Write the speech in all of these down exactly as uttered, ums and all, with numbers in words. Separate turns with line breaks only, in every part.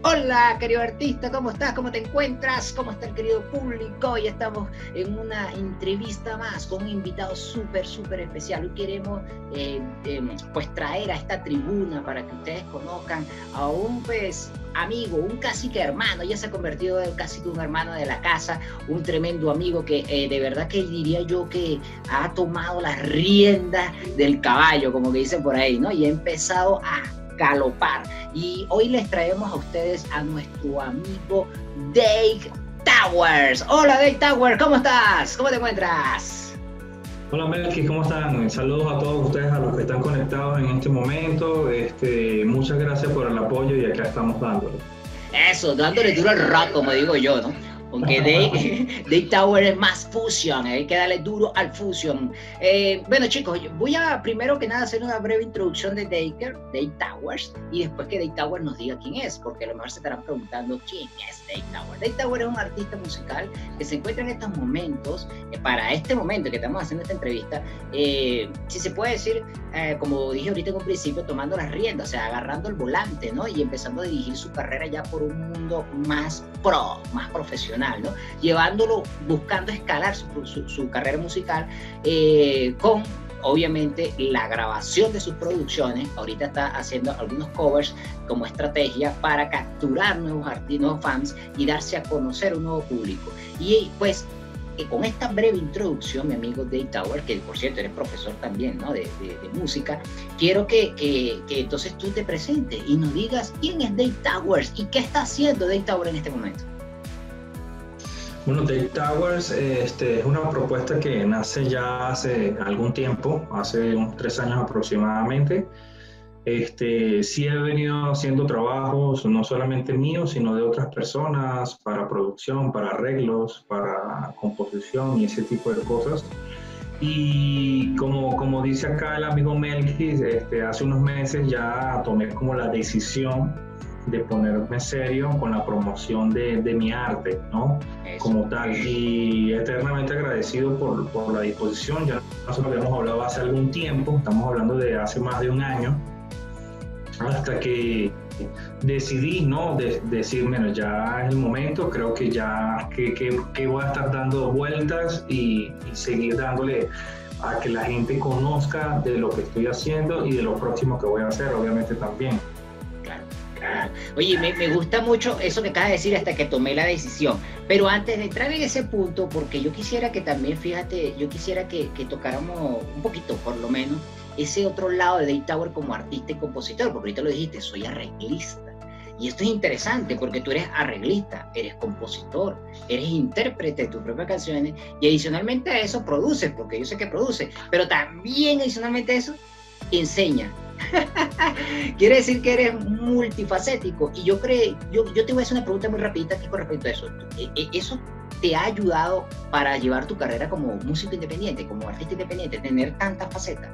Hola, querido artista, ¿cómo estás? ¿Cómo te encuentras? ¿Cómo está el querido público? Hoy estamos en una entrevista más con un invitado súper, súper especial. Hoy queremos eh, eh, pues traer a esta tribuna para que ustedes conozcan a un pues amigo, un cacique hermano. Ya se ha convertido en casi que un hermano de la casa, un tremendo amigo que eh, de verdad que diría yo que ha tomado las riendas del caballo, como que dicen por ahí, ¿no? Y ha empezado a galopar. Y hoy les traemos a ustedes a nuestro amigo Dave Towers. Hola Dave Towers, ¿cómo estás? ¿Cómo te encuentras?
Hola Melky, ¿cómo están? Saludos a todos ustedes, a los que están conectados en este momento. Este, muchas gracias por el apoyo y acá estamos dándole.
Eso, dándole duro al rock, como digo yo, ¿no? Aunque Dave, Dave Tower es más fusion, hay que darle duro al fusion. Eh, bueno chicos, voy a primero que nada hacer una breve introducción de Dave, Dave Towers, y después que Dave Towers nos diga quién es, porque a lo mejor se estarán preguntando quién es Dave Towers. Dave Towers es un artista musical que se encuentra en estos momentos, eh, para este momento que estamos haciendo esta entrevista, eh, si se puede decir, eh, como dije ahorita en un principio, tomando las riendas, o sea, agarrando el volante, ¿no? Y empezando a dirigir su carrera ya por un mundo más pro, más profesional, ¿no? Llevándolo, buscando escalar su, su, su carrera musical eh, con, obviamente, la grabación de sus producciones. Ahorita está haciendo algunos covers como estrategia para capturar nuevos artistas, nuevos fans y darse a conocer a un nuevo público. Y pues, eh, con esta breve introducción, mi amigo Dave Towers, que por cierto eres profesor también, ¿no? de, de, de música, quiero que, que, que entonces tú te presentes y nos digas quién es Dave Towers y qué está haciendo Dave Towers en este momento.
Bueno, Dave Towers este, es una propuesta que nace ya hace algún tiempo, hace unos tres años aproximadamente. Este, sí he venido haciendo trabajos, no solamente míos, sino de otras personas, para producción, para arreglos, para composición y ese tipo de cosas. Y como, como dice acá el amigo Melky, este, hace unos meses ya tomé como la decisión de ponerme serio con la promoción de, de mi arte, ¿no? Eso. Como tal, y eternamente agradecido por, por la disposición. Ya nosotros habíamos hablado hace algún tiempo, estamos hablando de hace más de un año, hasta que decidí, ¿no? De, decir, bueno, ya es el momento, creo que ya que, que, que voy a estar dando vueltas y, y seguir dándole a que la gente conozca de lo que estoy haciendo y de lo próximo que voy a hacer, obviamente también.
Oye, me, me gusta mucho eso que acabas de decir, hasta que tomé la decisión. Pero antes de entrar en ese punto, porque yo quisiera que también, fíjate, yo quisiera que, que tocáramos un poquito, por lo menos, ese otro lado de Dave Towers como artista y compositor, porque ahorita lo dijiste, soy arreglista. Y esto es interesante porque tú eres arreglista, eres compositor, eres intérprete de tus propias canciones y adicionalmente a eso produces, porque yo sé que produces, pero también adicionalmente a eso enseña. Quiere decir que eres multifacético y yo creo, yo, yo te voy a hacer una pregunta muy rapidita aquí con respecto a eso. ¿Eso te ha ayudado para llevar tu carrera como músico independiente, como artista independiente, tener tantas facetas?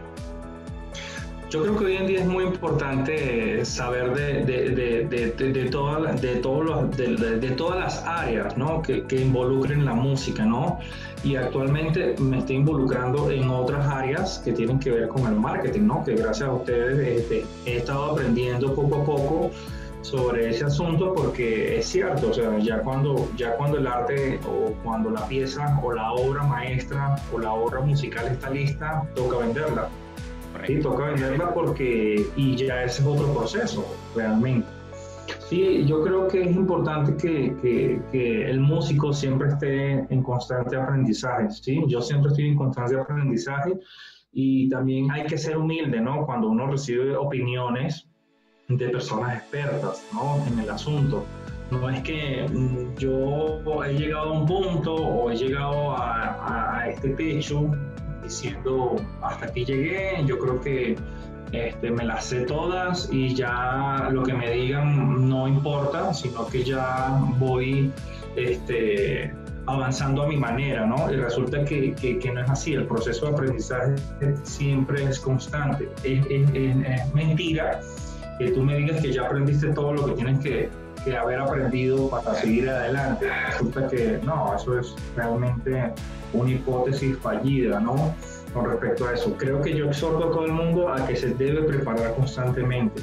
Yo creo que hoy en día es muy importante saber de, de, de, de, de, de, toda, de, todos los, de, de, de todas las áreas, ¿no? que, que involucren la música, ¿no? Y actualmente me estoy involucrando en otras áreas que tienen que ver con el marketing, ¿no? Que gracias a ustedes este, he estado aprendiendo poco a poco sobre ese asunto, porque es cierto, o sea, ya cuando, ya cuando el arte o cuando la pieza o la obra maestra o la obra musical está lista, toca venderla. Sí, toca venderla porque, y ya ese es otro proceso, realmente. Sí, yo creo que es importante que, que, que el músico siempre esté en constante aprendizaje, ¿sí? Yo siempre estoy en constante aprendizaje y también hay que ser humilde, ¿no? Cuando uno recibe opiniones de personas expertas, ¿no? En el asunto. No es que yo he llegado a un punto o he llegado a, a este techo diciendo hasta aquí llegué, yo creo que este, me las sé todas y ya lo que me digan no importa, sino que ya voy este, avanzando a mi manera, ¿no? Y resulta que, que, que no es así, el proceso de aprendizaje siempre es constante. Es, es, es, es mentira que tú me digas que ya aprendiste todo lo que tienes que, que haber aprendido para seguir adelante. Resulta que no, eso es realmente una hipótesis fallida, ¿no? Con respecto a eso. Creo que yo exhorto a todo el mundo a que se debe preparar constantemente.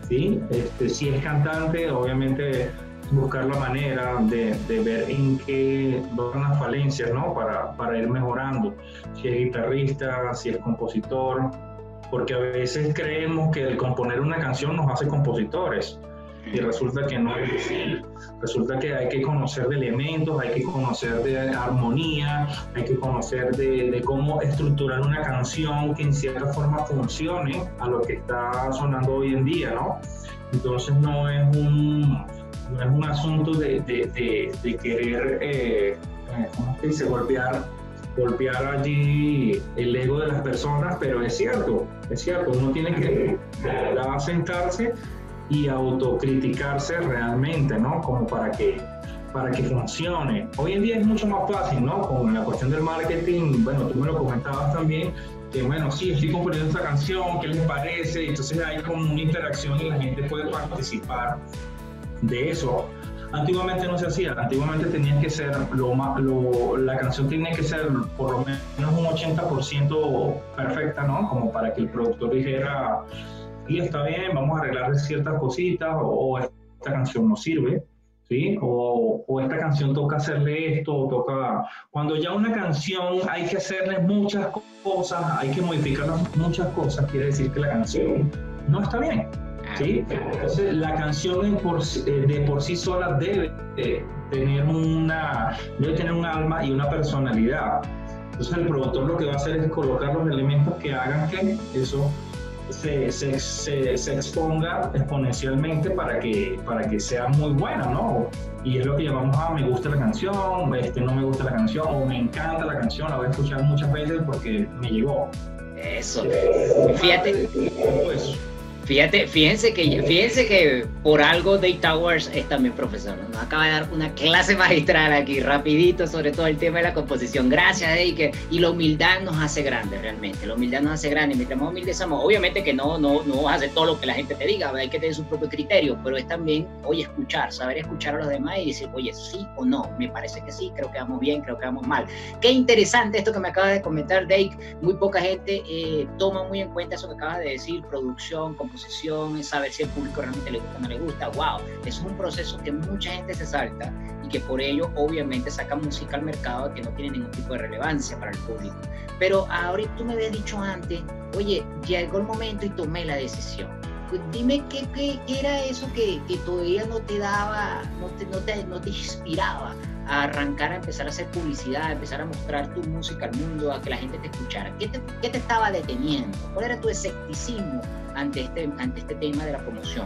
¿sí? Este, si es cantante, obviamente buscar la manera de, de ver en qué van las falencias, ¿no? Para, para ir mejorando. Si es guitarrista, si es compositor, porque a veces creemos que el componer una canción nos hace compositores y resulta que no es así. Resulta que hay que conocer de elementos, hay que conocer de armonía, hay que conocer de, de cómo estructurar una canción que en cierta forma funcione a lo que está sonando hoy en día, ¿no? Entonces no es un, no es un asunto de, de, de, de querer, eh, ¿cómo se dice?, golpear, golpear allí el ego de las personas, pero es cierto, es cierto, uno tiene que de verdad sentarse y autocriticarse realmente, ¿no? Como para que, para que funcione. Hoy en día es mucho más fácil, ¿no? Con la cuestión del marketing, bueno, tú me lo comentabas también, que bueno, sí, estoy componiendo esta canción, ¿qué les parece? Entonces hay como una interacción y la gente puede participar de eso. Antiguamente no se hacía, antiguamente tenía que ser, lo, lo, la canción tenía que ser por lo menos un ochenta por ciento perfecta, ¿no? Como para que el productor dijera, y está bien, vamos a arreglar ciertas cositas, o esta canción no sirve, ¿sí? O, o esta canción toca hacerle esto, o toca... Cuando ya una canción hay que hacerle muchas cosas, hay que modificar muchas cosas, quiere decir que la canción no está bien, ¿sí? Entonces la canción de por, de por sí sola debe tener, una, debe tener un alma y una personalidad. Entonces el productor lo que va a hacer es colocar los elementos que hagan que eso Se, se, se, se exponga exponencialmente para que, para que sea muy buena, ¿no? Y es lo que llamamos a me gusta la canción, este, no me gusta la canción, o me encanta la canción, la voy a escuchar muchas veces porque me llegó.
Eso. Fíjate.
Pues,
Fíjate, fíjense que, fíjense que por algo Dave Towers es también profesor, ¿no? Nos acaba de dar una clase magistral aquí, rapidito, sobre todo el tema de la composición. Gracias, Dave, que, y la humildad nos hace grandes, realmente. La humildad nos hace grandes. Mientras más humildes somos, obviamente que no, no, no vas a hacer todo lo que la gente te diga, hay que tener su propio criterio, pero es también, oye, escuchar, saber escuchar a los demás y decir, oye, sí o no, me parece que sí, creo que vamos bien, creo que vamos mal. Qué interesante esto que me acabas de comentar, Dave. Muy poca gente eh, toma muy en cuenta eso que acabas de decir, producción, composición, es saber si el público realmente le gusta o no le gusta. Wow, es un proceso que mucha gente se salta y que por ello obviamente saca música al mercado que no tiene ningún tipo de relevancia para el público. Pero ahorita tú me habías dicho antes, oye, llegó el momento y tomé la decisión. Pues dime qué, qué, qué era eso que, que todavía no te daba, no te, no, te, no te inspiraba a arrancar a empezar a hacer publicidad, a empezar a mostrar tu música al mundo, a que la gente te escuchara. ¿Qué te, qué te estaba deteniendo? ¿Cuál era tu escepticismo ante este, ante este tema de la promoción?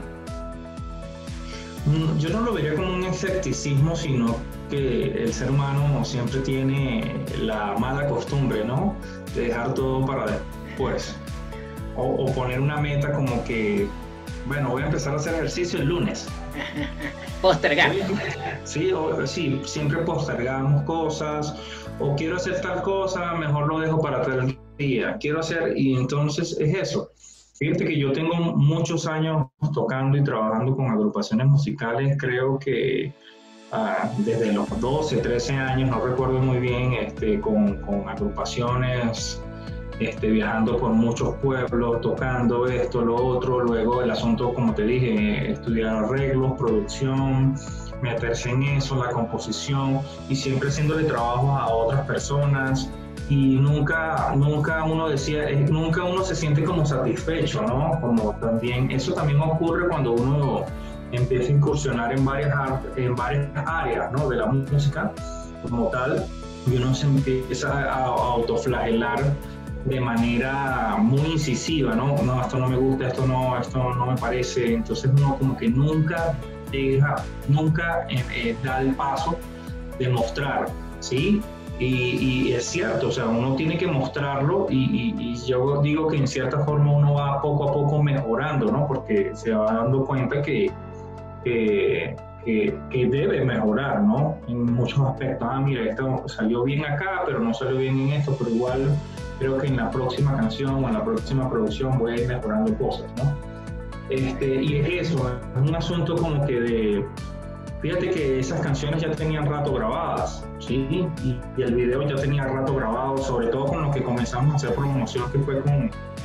Yo no lo vería como un escepticismo, sino que el ser humano siempre tiene la mala costumbre, ¿no? De dejar todo para después. O, o poner una meta como que, bueno, voy a empezar a hacer ejercicio el lunes.
Postergar.
Sí, o, sí, siempre postergamos cosas, o quiero hacer tal cosa, mejor lo dejo para tal día. Quiero hacer, y entonces es eso. Fíjate que yo tengo muchos años tocando y trabajando con agrupaciones musicales, creo que uh, desde los doce, trece años, no recuerdo muy bien, este, con, con agrupaciones, este, viajando por muchos pueblos, tocando esto, lo otro, luego el asunto, como te dije, estudiar arreglos, producción, meterse en eso, la composición, y siempre haciéndole trabajos a otras personas. Y nunca, nunca uno decía, nunca uno se siente como satisfecho, ¿no? Como también, eso también ocurre cuando uno empieza a incursionar en varias, en varias áreas, ¿no? De la música como tal, y uno se empieza a, a autoflagelar de manera muy incisiva, ¿no? No, esto no me gusta, esto no, esto no me parece. Entonces uno como que nunca deja, nunca eh, eh, da el paso de mostrar, ¿sí? Y, y es cierto, o sea, uno tiene que mostrarlo y, y, y yo digo que en cierta forma uno va poco a poco mejorando, ¿no? Porque se va dando cuenta que, que, que, que debe mejorar, ¿no? En muchos aspectos. Ah, mira, esto salió bien acá, pero no salió bien en esto, pero igual creo que en la próxima canción o en la próxima producción voy a ir mejorando cosas, ¿no? Este, y es eso, es un asunto como que de... Fíjate que esas canciones ya tenían rato grabadas, ¿sí? Y, y el video ya tenía rato grabado, sobre todo con lo que comenzamos a hacer promoción, que fue con,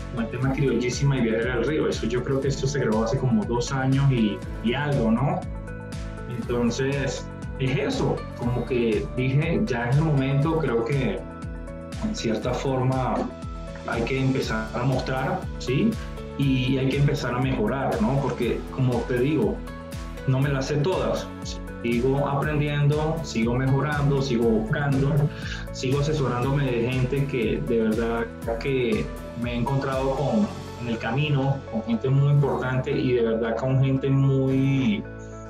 con el tema Criollísima y Viajera del Río. Eso yo creo que eso se grabó hace como dos años y, y algo, ¿no? Entonces, es eso, como que dije, ya es el momento, creo que en cierta forma hay que empezar a mostrar, ¿sí? Y hay que empezar a mejorar, ¿no? Porque, como te digo, no me las sé todas. Sigo aprendiendo, sigo mejorando, sigo buscando, sigo asesorándome de gente que de verdad que me he encontrado con, en el camino, con gente muy importante y de verdad con gente muy,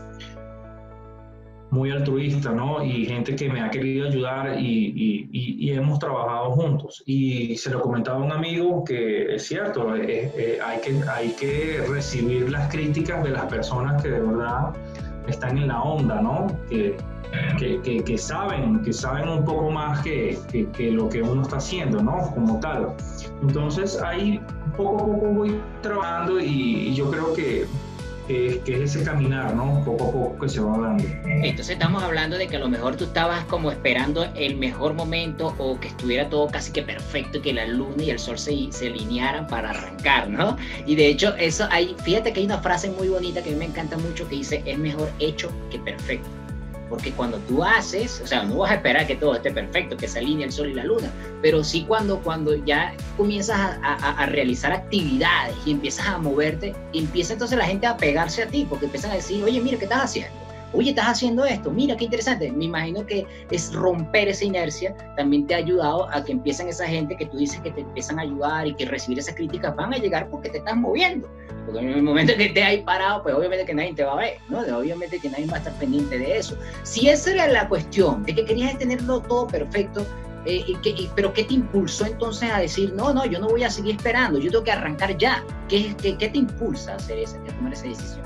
muy altruista, ¿no? Y gente que me ha querido ayudar y, y, y, y hemos trabajado juntos. Y se lo comentaba a un amigo que es cierto, eh, eh, hay, que, hay que recibir las críticas de las personas que de verdad están en la onda, ¿no? Que, que, que, que saben, que saben un poco más que, que, que lo que uno está haciendo, ¿no? Como tal. Entonces ahí poco a poco voy trabajando y, y yo creo que, que, que es ese caminar, ¿no? Poco a poco que se va dando.
Entonces estamos hablando de que a lo mejor tú estabas como esperando el mejor momento o que estuviera todo casi que perfecto, que la luna y el sol se, se alinearan para arrancar, ¿no? Y de hecho eso hay, fíjate que hay una frase muy bonita que a mí me encanta mucho que dice, es mejor hecho que perfecto. Porque cuando tú haces, o sea, no vas a esperar que todo esté perfecto, que se alinee el sol y la luna, pero sí cuando, cuando ya comienzas a, a, a realizar actividades y empiezas a moverte, empieza entonces la gente a pegarse a ti, porque empiezan a decir, oye, mira, ¿qué estás haciendo? Oye, estás haciendo esto, mira, qué interesante. Me imagino que es romper esa inercia, también te ha ayudado a que empiecen esa gente que tú dices que te empiezan a ayudar y que recibir esas críticas van a llegar porque te estás moviendo. Porque en el momento que estés ahí parado, pues obviamente que nadie te va a ver, ¿no? Obviamente que nadie va a estar pendiente de eso. Si esa era la cuestión, de que querías tenerlo todo perfecto, eh, y que, y, pero ¿qué te impulsó entonces a decir, no, no, yo no voy a seguir esperando, yo tengo que arrancar ya? ¿Qué, qué, qué te impulsa a hacer esa, a tomar esa decisión?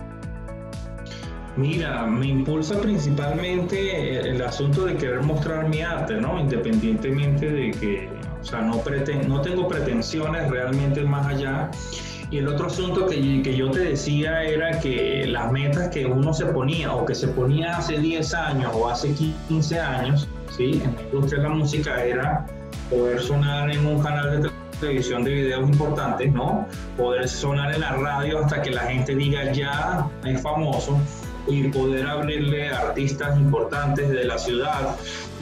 Mira, me impulsa principalmente el asunto de querer mostrar mi arte, ¿no? Independientemente de que, o sea, no, preten, no tengo pretensiones realmente más allá. Y el otro asunto que, que yo te decía era que las metas que uno se ponía o que se ponía hace diez años o hace quince años, ¿sí? En la industria de la música era poder sonar en un canal de televisión de videos importantes, ¿no? Poder sonar en la radio hasta que la gente diga ya es famoso, y poder abrirle a artistas importantes de la ciudad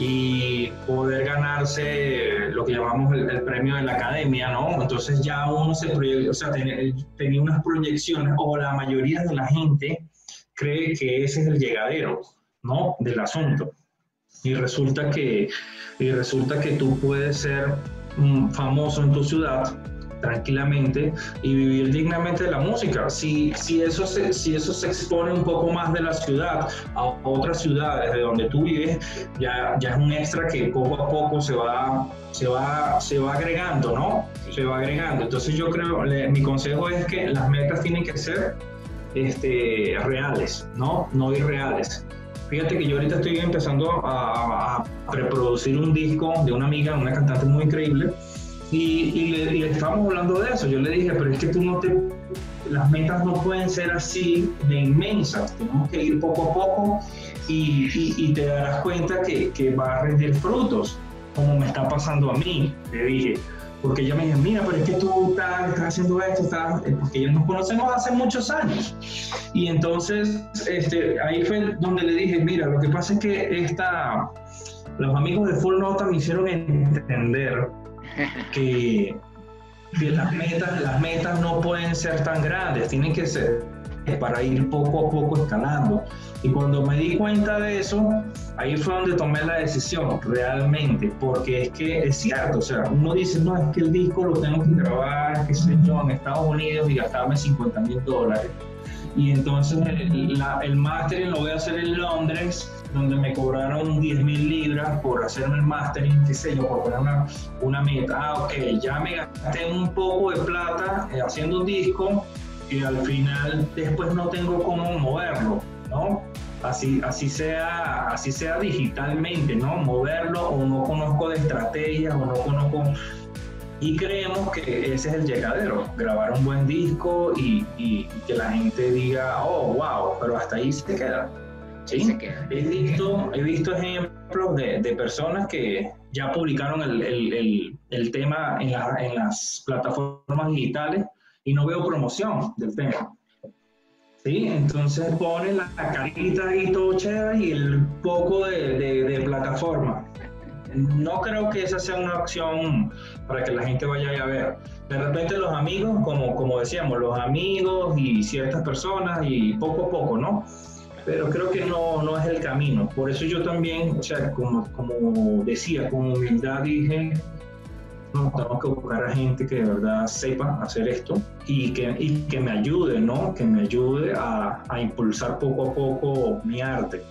y poder ganarse lo que llamamos el, el premio de la academia, ¿no? Entonces ya uno se proyecta, o sea, tenía, tenía unas proyecciones, o la mayoría de la gente cree que ese es el llegadero, ¿no? Del asunto. Y resulta que, y resulta que tú puedes ser um, famoso en tu ciudad tranquilamente y vivir dignamente de la música. Si, si, eso se, si eso se expone un poco más de la ciudad a otras ciudades de donde tú vives, ya, ya es un extra que poco a poco se va, se va, se va agregando, ¿no? Se va agregando. Entonces yo creo, le, mi consejo es que las metas tienen que ser este, reales, ¿no? No irreales. Fíjate que yo ahorita estoy empezando a, a preproducir un disco de una amiga, una cantante muy increíble. Y, y, le, y le estábamos hablando de eso. Yo le dije, pero es que tú no te... Las metas no pueden ser así de inmensas. Tenemos que ir poco a poco y, y, y te darás cuenta que, que va a rendir frutos, como me está pasando a mí, le dije. Porque ella me dijo, mira, pero es que tú estás, estás haciendo esto, estás... porque ya nos conocemos hace muchos años. Y entonces, este, ahí fue donde le dije, mira, lo que pasa es que esta, los amigos de Full Nota me hicieron entender que, que las metas, las metas no pueden ser tan grandes, tienen que ser para ir poco a poco escalando. Y cuando me di cuenta de eso, ahí fue donde tomé la decisión realmente, porque es que es cierto, o sea, uno dice, no, es que el disco lo tengo que grabar, qué sé yo, en Estados Unidos y gastarme cincuenta mil dólares. Y entonces el, la, el mastering lo voy a hacer en Londres, donde me cobraron diez mil libras por hacerme el mastering, qué sé yo, por poner una, una meta. Ah, ok, ya me gasté un poco de plata eh, haciendo un disco y al final después no tengo cómo moverlo, ¿no? Así, así, sea, así sea digitalmente, ¿no? Moverlo, o no conozco de estrategias, o no conozco... Y creemos que ese es el llegadero, grabar un buen disco y, y, y que la gente diga, oh, wow, pero hasta ahí se queda. ¿Sí? Se queda. He visto, he visto ejemplos de, de personas que, ya publicaron el, el, el, el tema en, la, en las plataformas digitales y no veo promoción del tema. ¿Sí? Entonces ponen la carita ahí todo chévere y el poco de, de, de plataforma. No creo que esa sea una opción para que la gente vaya a ver. De repente los amigos, como, como decíamos, los amigos y ciertas personas y poco a poco, ¿no? Pero creo que no, no es el camino. Por eso yo también, o sea, como, como decía, con humildad dije, no, tengo que buscar a gente que de verdad sepa hacer esto y que, y que me ayude, ¿no? Que me ayude a, a impulsar poco a poco mi arte.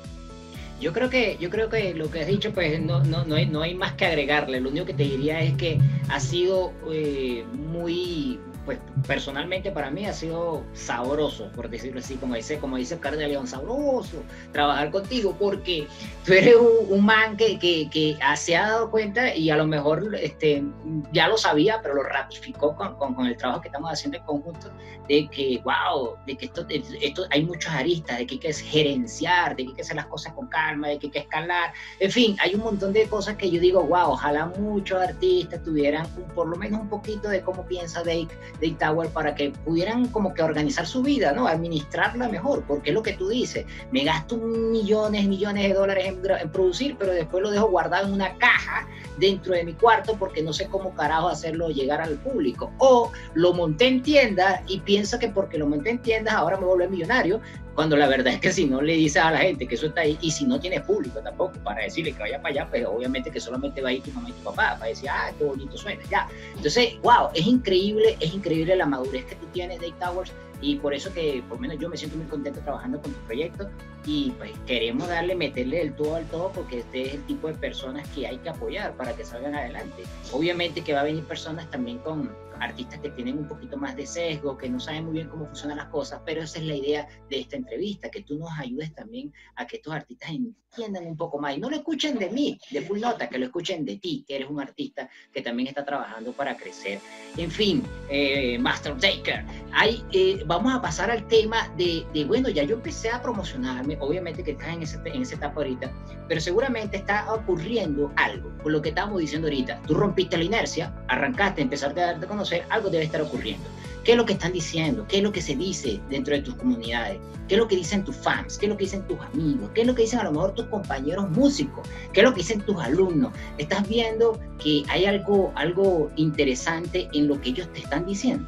Yo creo que, yo creo que lo que has dicho, pues no, no, no, hay, no hay más que agregarle. Lo único que te diría es que ha sido eh, muy, pues personalmente para mí ha sido sabroso, por decirlo así, como dice, como dice Oscar de León, sabroso trabajar contigo, porque tú eres un, un man que, que, que se ha dado cuenta y a lo mejor este, ya lo sabía, pero lo ratificó con, con, con el trabajo que estamos haciendo en conjunto, de que, wow, de que esto, esto hay muchos aristas, de que hay que gerenciar, de que hay que hacer las cosas con calma, de que hay que escalar, en fin, hay un montón de cosas que yo digo, wow, ojalá muchos artistas tuvieran un, por lo menos un poquito de cómo piensa Dave, Dave Tower, para que pudieran como que organizar su vida, ¿no? Administrarla mejor, porque es lo que tú dices, me gasto millones, millones de dólares en, en producir, pero después lo dejo guardado en una caja dentro de mi cuarto porque no sé cómo carajo hacerlo llegar al público, o lo monté en tiendas y pienso que porque lo monté en tiendas ahora me vuelvo millonario, cuando la verdad es que si no le dices a la gente que eso está ahí, y si no tienes público tampoco para decirle que vaya para allá, pues obviamente que solamente va a ir tu mamá y tu papá para decir, ah, qué bonito suena, ya. Entonces, wow, es increíble, es increíble la madurez que tú tienes, Dave Towers, y por eso que por lo menos yo me siento muy contento trabajando con tu proyecto, y pues queremos darle, meterle el todo al todo, porque este es el tipo de personas que hay que apoyar para que salgan adelante. Obviamente que va a venir personas también con artistas que tienen un poquito más de sesgo, que no saben muy bien cómo funcionan las cosas, pero esa es la idea de esta entrevista, que tú nos ayudes también a que estos artistas entiendan un poco más, y no lo escuchen de mí, de Full Nota, que lo escuchen de ti, que eres un artista que también está trabajando para crecer. En fin, eh, Master Taker, hay, eh, vamos a pasar al tema de, de, bueno, ya yo empecé a promocionarme, obviamente que estás en, ese, en esa etapa ahorita, pero seguramente está ocurriendo algo, por lo que estábamos diciendo ahorita, tú rompiste la inercia, arrancaste, empezaste a darte a conocer, algo debe estar ocurriendo. ¿Qué es lo que están diciendo? ¿Qué es lo que se dice dentro de tus comunidades? ¿Qué es lo que dicen tus fans? ¿Qué es lo que dicen tus amigos? ¿Qué es lo que dicen a lo mejor tus compañeros músicos? ¿Qué es lo que dicen tus alumnos? ¿Estás viendo que hay algo, algo interesante en lo que ellos te están diciendo?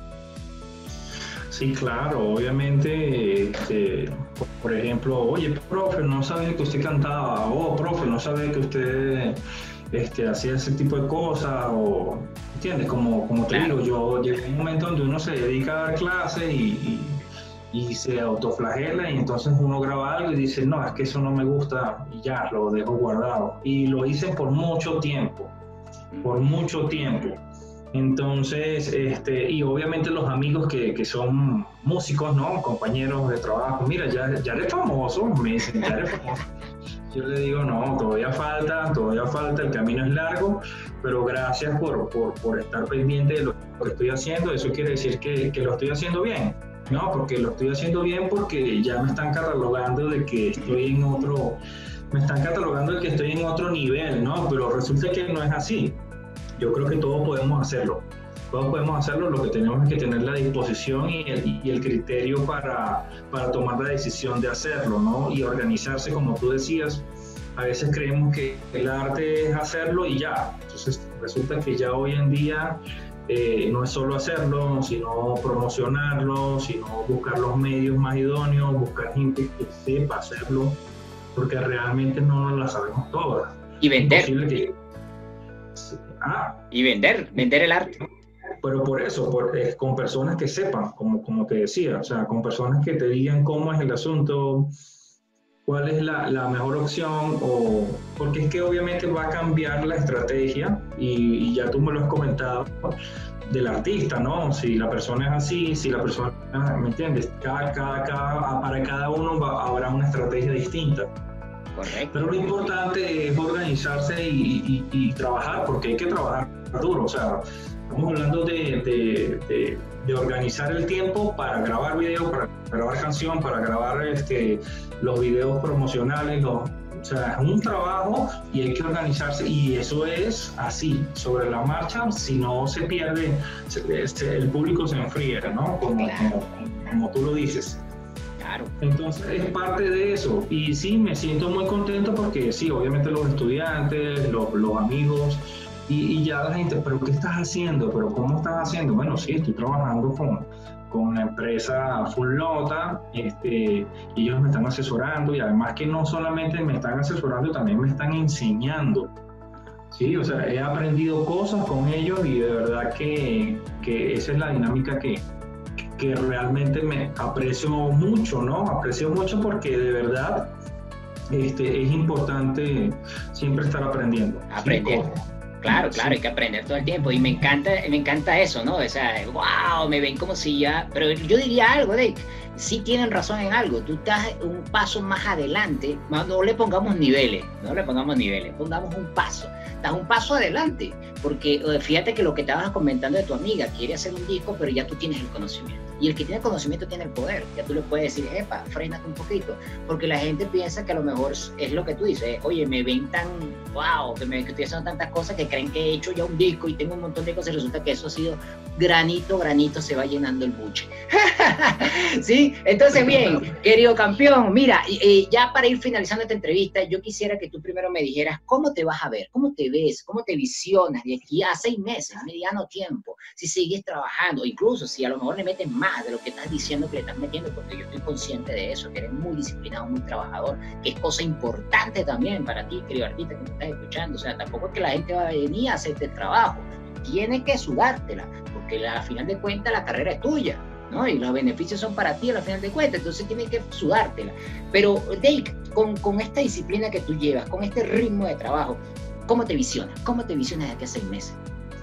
Sí, claro, obviamente, este, por ejemplo, oye, profe, no sabía que usted cantaba, oh, profe, no sabía que usted este, hacía ese tipo de cosas, o, ¿entiendes? Como, como te claro. digo, yo llegué a un momento donde uno se dedica a dar clases y, y, y se autoflagela, y entonces uno graba algo y dice, no, es que eso no me gusta, y ya, lo dejo guardado. Y lo hice por mucho tiempo, por mucho tiempo. Entonces, este, y obviamente los amigos que, que son músicos, ¿no? Compañeros de trabajo, mira, ya, ya eres famoso, me dicen, ya eres famoso. Yo le digo, no, todavía falta, todavía falta, el camino es largo, pero gracias por, por, por estar pendiente de lo que estoy haciendo. Eso quiere decir que, que lo estoy haciendo bien, ¿no? Porque lo estoy haciendo bien porque ya me están catalogando de que estoy en otro, me están catalogando de que estoy en otro nivel, ¿no? Pero resulta que no es así. Yo creo que todos podemos hacerlo, todos podemos hacerlo, lo que tenemos es que tener la disposición y el, y el criterio para, para tomar la decisión de hacerlo, ¿no? Y organizarse, como tú decías. A veces creemos que el arte es hacerlo y ya, entonces resulta que ya hoy en día eh, no es solo hacerlo, sino promocionarlo, sino buscar los medios más idóneos, buscar gente que sepa hacerlo, porque realmente no nos la sabemos todas.
Y vender.
Que, Ah,
y vender, vender el arte.
Pero por eso, por, eh, con personas que sepan, como, como te decía, o sea, con personas que te digan cómo es el asunto, cuál es la, la mejor opción, o porque es que obviamente va a cambiar la estrategia, y, y ya tú me lo has comentado, del artista, ¿no? Si la persona es así, si la persona, ¿me entiendes? Cada, cada, cada, para cada uno va, habrá una estrategia distinta.
Correcto.
Pero lo importante es organizarse y, y, y trabajar, porque hay que trabajar duro. O sea, estamos hablando de, de, de, de organizar el tiempo para grabar video, para grabar canción, para grabar este, los videos promocionales, los, O sea, es un trabajo y hay que organizarse, y eso es así, sobre la marcha. Si no se pierde, se, se, el público se enfría, ¿no? Como, como, como tú lo dices.
Claro.
Entonces es parte de eso, y sí, me siento muy contento porque sí, obviamente los estudiantes, los, los amigos, y, y ya la gente, pero ¿qué estás haciendo? ¿Pero cómo estás haciendo? Bueno, sí, estoy trabajando con, con la empresa Full Nota, este, y ellos me están asesorando, y además que no solamente me están asesorando, también me están enseñando. Sí, o sea, he aprendido cosas con ellos, y de verdad que, que esa es la dinámica que, que realmente me aprecio mucho, ¿no? Aprecio mucho porque de verdad este, es importante siempre estar aprendiendo.
Aprender. ¿Sí? Claro, claro, sí. Hay que aprender todo el tiempo, y me encanta, me encanta eso, ¿no? O sea, wow, me ven como si ya, pero yo diría algo, Dave, sí tienen razón en algo, tú estás un paso más adelante, no le pongamos niveles, no le pongamos niveles, pongamos un paso, estás un paso adelante, porque fíjate que lo que estabas comentando de tu amiga, quiere hacer un disco, pero ya tú tienes el conocimiento, y el que tiene conocimiento tiene el poder, ya tú le puedes decir, epa, frénate un poquito, porque la gente piensa que a lo mejor es lo que tú dices, oye, me ven tan, wow, que, me, que estoy haciendo tantas cosas que creen que he hecho ya un disco y tengo un montón de cosas, y resulta que eso ha sido granito, granito, se va llenando el buche. ¿Sí? Entonces, bien, querido campeón, mira, eh, ya para ir finalizando esta entrevista, yo quisiera que tú primero me dijeras cómo te vas a ver, cómo te ves, cómo te visionas de aquí a seis meses, mediano tiempo, si sigues trabajando, incluso si a lo mejor le metes más de lo que estás diciendo que le estás metiendo, porque yo estoy consciente de eso, que eres muy disciplinado, muy trabajador, que es cosa importante también para ti, querido artista que me estás escuchando. O sea, tampoco es que la gente va a venir a hacerte el trabajo, tienes que sudártela, porque al final de cuentas la carrera es tuya, ¿no? Y los beneficios son para ti al final de cuentas, entonces tienes que sudártela. Pero Dave, con, con esta disciplina que tú llevas, con este ritmo de trabajo, ¿cómo te visionas? ¿Cómo te visionas de aquí a seis meses?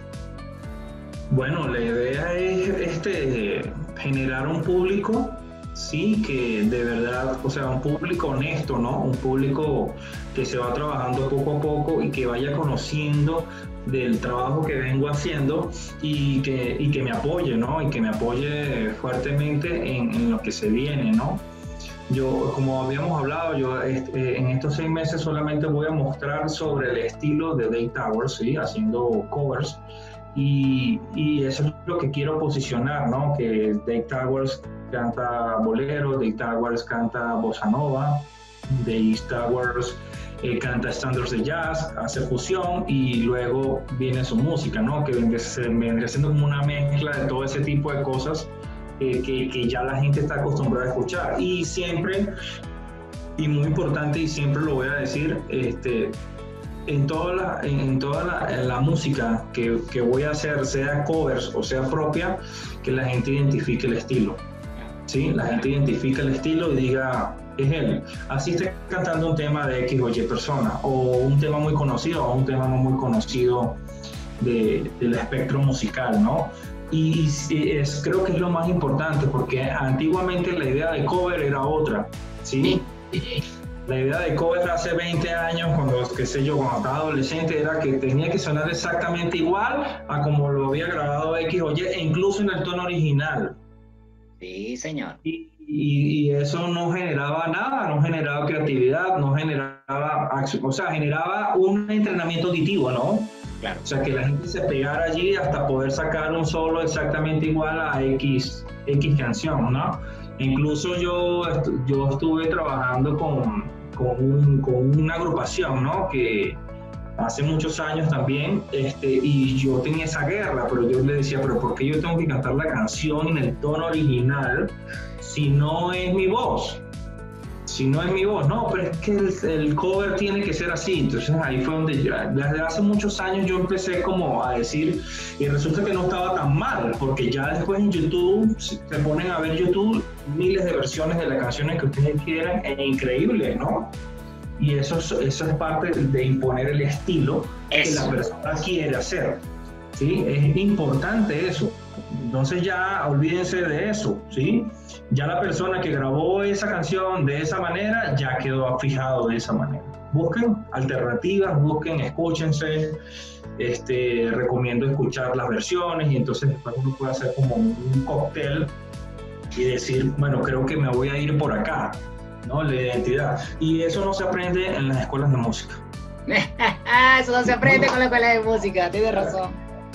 Bueno, la idea es este, generar un público, sí, que de verdad, o sea, un público honesto, ¿no? Un público que se va trabajando poco a poco y que vaya conociendo del trabajo que vengo haciendo, y que, y que me apoye, ¿no? Y que me apoye fuertemente en, en lo que se viene, ¿no? Yo, como habíamos hablado, yo este, en estos seis meses solamente voy a mostrar sobre el estilo de Dave Towers, ¿sí? Haciendo covers. Y, y eso es lo que quiero posicionar, ¿no? Que Dave Towers canta bolero, Dave Towers canta bossa nova, Dave Towers eh, canta estándares de jazz, hace fusión, y luego viene su música, ¿no? Que vendría, vendría siendo como una mezcla de todo ese tipo de cosas eh, que, que ya la gente está acostumbrada a escuchar. Y siempre, y muy importante, y siempre lo voy a decir, este, en toda la, en toda la, en la música que, que voy a hacer, sea covers o sea propia, que la gente identifique el estilo, ¿sí? La gente identifique el estilo y diga, es él. Así esté cantando un tema de X o Y persona, o un tema muy conocido, o un tema no muy conocido de, del espectro musical, ¿no? Y, y es, creo que es lo más importante, porque antiguamente la idea de cover era otra, ¿sí? La idea de cover hace veinte años, cuando, qué sé yo, cuando estaba adolescente, era que tenía que sonar exactamente igual a como lo había grabado X o Y, e incluso en el tono original.
Sí, señor.
Y, y, y eso no generaba nada, no generaba creatividad, no generaba acción, o sea, generaba un entrenamiento auditivo, ¿no?
Claro.
O sea, que la gente se pegara allí hasta poder sacar un solo exactamente igual a X, X canción, ¿no? Incluso yo, yo estuve trabajando con, con, un, con una agrupación, ¿no? Que hace muchos años también, este, y yo tenía esa guerra, pero yo le decía, pero ¿por qué yo tengo que cantar la canción en el tono original si no es mi voz? Si no es mi voz, no, pero es que el, el cover tiene que ser así. Entonces ahí fue donde yo, desde hace muchos años yo empecé como a decir, y resulta que no estaba tan mal, porque ya después en YouTube, si te ponen a ver YouTube, miles de versiones de las canciones que ustedes quieran, es increíble, ¿no? Y eso, eso es parte de imponer el estilo eso. que la persona quiere hacer, ¿sí? Es importante eso. Entonces ya olvídense de eso, ¿sí? Ya la persona que grabó esa canción de esa manera ya quedó fijado de esa manera. Busquen alternativas, busquen, escúchense. Este, recomiendo escuchar las versiones, y entonces después uno puede hacer como un cóctel y decir, bueno, creo que me voy a ir por acá. ¿no? La identidad. Y eso no se aprende en las escuelas de música.
Eso no se aprende con la escuela de música, tienes razón.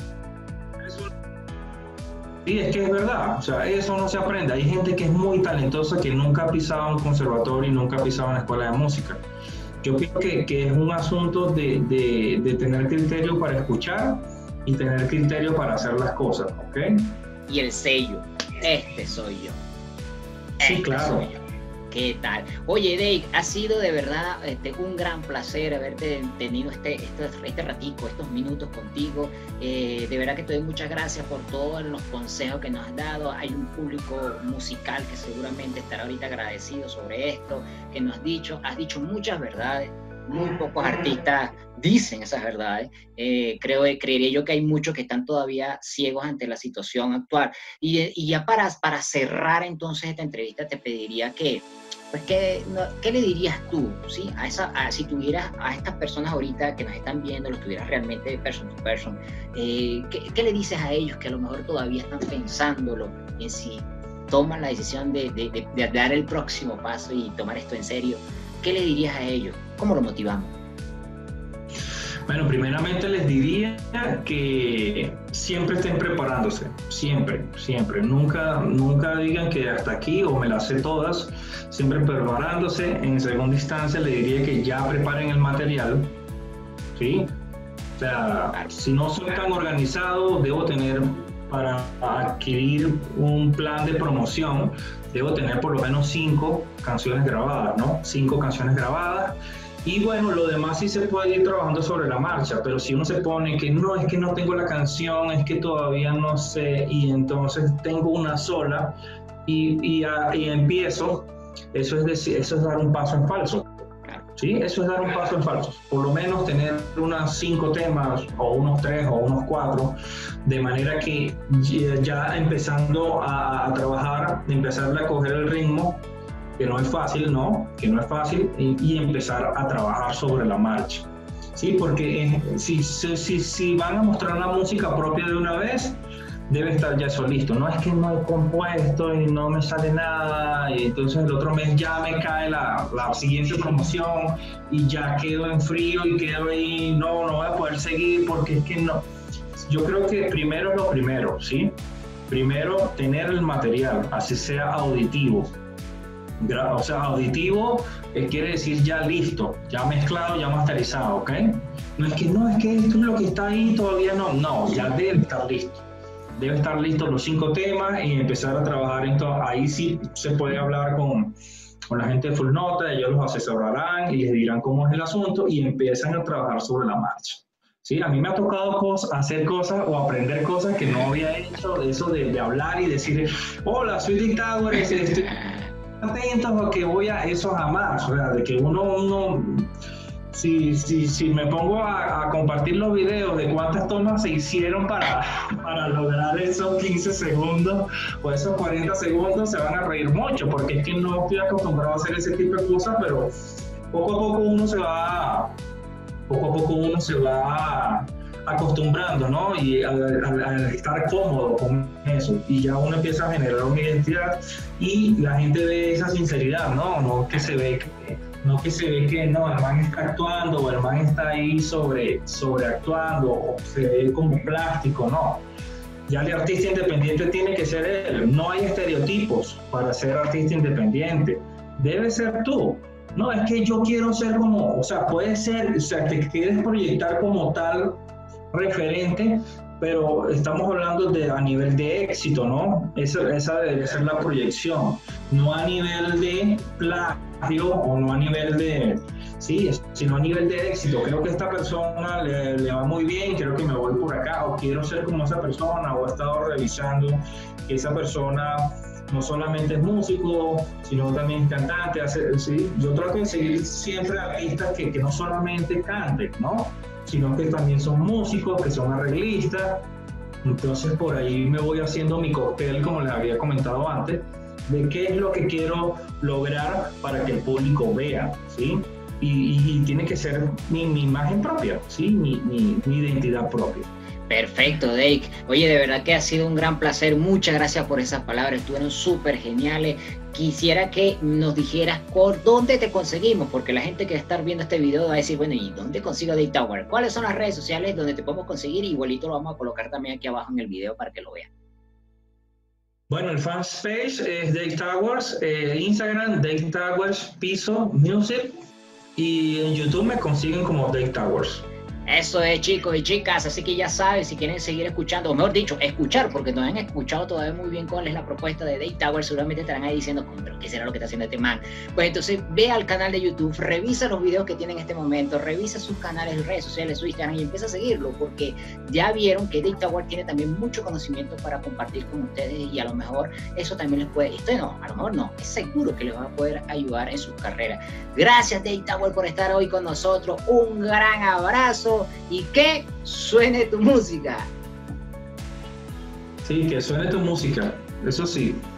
Sí, es que es verdad, o sea, eso no se aprende. Hay gente que es muy talentosa que nunca ha pisado un conservatorio y nunca ha pisado una escuela de música. Yo creo que, que es un asunto de, de, de tener criterio para escuchar y tener criterio para hacer las cosas, ¿ok?
Y el sello, este soy yo.
Sí,
este
claro.
Soy yo. ¿Qué tal? Oye, Dave, ha sido de verdad este, un gran placer haberte tenido este, este, este ratico, estos minutos contigo. Eh, de verdad que te doy muchas gracias por todos los consejos que nos has dado. Hay un público musical que seguramente estará ahorita agradecido sobre esto que nos has dicho. Has dicho muchas verdades. Muy pocos artistas dicen esas verdades. Eh, creo, creería yo que hay muchos que están todavía ciegos ante la situación actual. Y, y ya para, para cerrar entonces esta entrevista te pediría que, pues, ¿qué, no, ¿qué le dirías tú, ¿sí? a esa, a, si tuvieras a estas personas ahorita que nos están viendo, los tuvieras realmente person to person, eh, ¿qué, ¿qué le dices a ellos que a lo mejor todavía están pensándolo en si toman la decisión de, de, de, de dar el próximo paso y tomar esto en serio? ¿Qué le dirías a ellos? ¿Cómo lo motivamos?
Bueno, primeramente les diría que siempre estén preparándose, siempre, siempre. Nunca, nunca digan que hasta aquí o me las sé todas, siempre preparándose. En segunda instancia les diría que ya preparen el material, ¿sí? O sea, si no soy tan organizado, debo tener, para adquirir un plan de promoción, debo tener por lo menos cinco canciones grabadas, ¿no? Cinco canciones grabadas. Y bueno, lo demás sí se puede ir trabajando sobre la marcha, pero si uno se pone que no, es que no tengo la canción, es que todavía no sé, y entonces tengo una sola y, y, a, y empiezo, eso es, decir, eso es dar un paso en falso. ¿Sí? Eso es dar un paso en falso. Por lo menos tener unos cinco temas, o unos tres, o unos cuatro, de manera que ya empezando a, a trabajar, empezar a coger el ritmo, que no es fácil, ¿no? Que no es fácil, y, y empezar a trabajar sobre la marcha. ¿Sí? Porque eh, si, si, si van a mostrar la música propia de una vez, debe estar ya eso listo. No es que no he compuesto y no me sale nada, y entonces el otro mes ya me cae la, la siguiente promoción y ya quedo en frío y quedo ahí, no, no voy a poder seguir porque es que no. Yo creo que primero es lo primero, ¿sí? Primero, tener el material, así sea auditivo. O sea, auditivo eh, quiere decir ya listo, ya mezclado, ya masterizado, ¿ok? No es que no, es que esto es lo que está ahí, todavía no, no, ya debe estar listo. Debe estar listos los cinco temas y empezar a trabajar en todo. Ahí sí se puede hablar con, con la gente de Full Nota, ellos los asesorarán y les dirán cómo es el asunto y empiezan a trabajar sobre la marcha. ¿Sí? A mí me ha tocado cosas, hacer cosas o aprender cosas que no había hecho, eso de, de hablar y decir, hola, soy dictador, estoy atento a que voy a eso jamás. O sea, de que uno... uno Si, si, si me pongo a, a compartir los videos de cuántas tomas se hicieron para, para lograr esos quince segundos o esos cuarenta segundos, se van a reír mucho, porque es que no estoy acostumbrado a hacer ese tipo de cosas, pero poco a poco uno se va, poco a poco uno se va acostumbrando, ¿no? Y al estar cómodo con eso, y ya uno empieza a generar una identidad y la gente ve esa sinceridad, ¿no? No que se ve que No que se ve que no, el man está actuando o el man está ahí sobre, sobreactuando o se ve como plástico, no. Ya el artista independiente tiene que ser él. No hay estereotipos para ser artista independiente. Debe ser tú. No, es que yo quiero ser como, o sea, puede ser, o sea, te quieres proyectar como tal referente, pero estamos hablando de a nivel de éxito, ¿no? Esa, esa debe ser la proyección, no a nivel de plagio o no a nivel de, sí, sino a nivel de éxito. Creo que esta persona le, le va muy bien, creo que me voy por acá, o quiero ser como esa persona, o he estado revisando que esa persona no solamente es músico, sino también es cantante. Hace, ¿sí? Yo trato de seguir siempre artistas que, que no solamente canten, ¿no? Sino que también son músicos, que son arreglistas. Entonces por ahí me voy haciendo mi cóctel, como les había comentado antes, de qué es lo que quiero lograr para que el público vea, ¿sí? Y, y, y tiene que ser mi, mi imagen propia, ¿sí? Mi, mi, mi identidad propia.
Perfecto, Dake. Oye, de verdad que ha sido un gran placer. Muchas gracias por esas palabras. Estuvieron súper geniales. Quisiera que nos dijeras por dónde te conseguimos, porque la gente que va a estar viendo este video va a decir, bueno, ¿y dónde consigo Dake Tower? ¿Cuáles son las redes sociales donde te podemos conseguir? Igualito lo vamos a colocar también aquí abajo en el video para que lo vean.
Bueno, el fanpage es Dake Towers, eh, Instagram, Dake Towers, Piso, Music, y en YouTube me consiguen como Dake Towers.
Eso es, chicos y chicas, así que ya saben, si quieren seguir escuchando, o mejor dicho, escuchar, porque no han escuchado todavía muy bien cuál es la propuesta de Dake Tower, seguramente estarán ahí diciendo, pero ¿qué será lo que está haciendo este man? Pues entonces ve al canal de YouTube, revisa los videos que tiene en este momento, revisa sus canales, redes sociales, su Instagram, y empieza a seguirlo, porque ya vieron que Dake Tower tiene también mucho conocimiento para compartir con ustedes, y a lo mejor eso también les puede, esto no, a lo mejor no, es seguro que les va a poder ayudar en sus carreras. Gracias, Dake Tower, por estar hoy con nosotros, un gran abrazo. Y que suene tu música.
Sí, que suene tu música, eso sí.